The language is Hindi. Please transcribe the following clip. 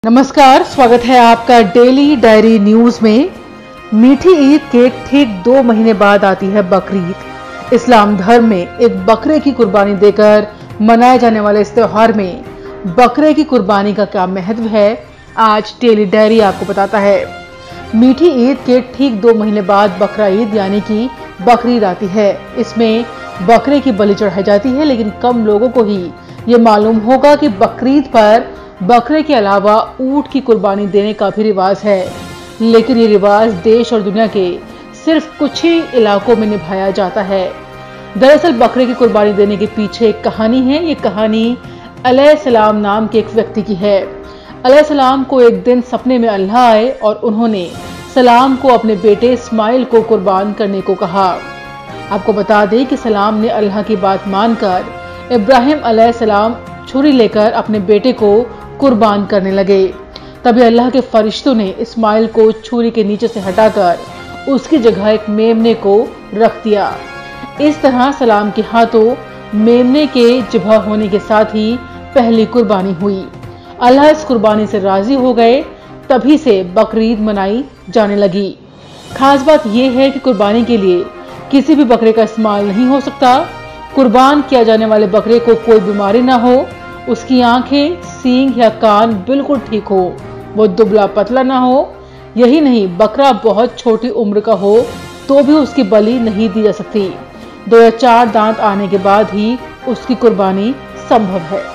नमस्कार, स्वागत है आपका डेली डायरी न्यूज में। मीठी ईद के ठीक 2 महीने बाद आती है बकरीद। इस्लाम धर्म में एक बकरे की कुर्बानी देकर मनाए जाने वाले इस त्योहार में बकरे की कुर्बानी का क्या महत्व है, आज डेली डायरी आपको बताता है। मीठी ईद के ठीक 2 महीने बाद बकरा ईद यानी कि बकरीद आती है। इसमें बकरे की बलि चढ़ाई जाती है, लेकिन कम लोगों को ही ये मालूम होगा कि बकरीद पर बकरे के अलावा ऊंट की कुर्बानी देने का भी रिवाज है। लेकिन ये रिवाज देश और दुनिया के सिर्फ कुछ ही इलाकों में निभाया जाता है। दरअसल बकरे की कुर्बानी देने के पीछे एक कहानी है। ये कहानी अलैहिस्सलाम नाम के एक व्यक्ति की है। अलैहिस्सलाम को एक दिन सपने में अल्लाह आए और उन्होंने सलाम को अपने बेटे इस्माइल को कुर्बान करने को कहा। आपको बता दें कि सलाम ने अल्लाह की बात मानकर इब्राहिम अलैहिस्सलाम छुरी लेकर अपने बेटे को कुर्बान करने लगे। तभी अल्लाह के फरिश्तों ने इस्माइल को छुरी के नीचे से हटाकर उसकी जगह एक मेमने को रख दिया। इस तरह सलाम के हाथों मेमने के ज़िबह होने के साथ ही पहली कुर्बानी हुई। अल्लाह इस कुर्बानी से राजी हो गए, तभी से बकरीद मनाई जाने लगी। खास बात यह है कि कुर्बानी के लिए किसी भी बकरे का इस्तेमाल नहीं हो सकता। कुर्बान किया जाने वाले बकरे को कोई बीमारी ना हो, उसकी आंखें, सींग या कान बिल्कुल ठीक हो, वो दुबला पतला ना हो। यही नहीं, बकरा बहुत छोटी उम्र का हो तो भी उसकी बलि नहीं दी जा सकती। 2 या 4 दांत आने के बाद ही उसकी कुर्बानी संभव है।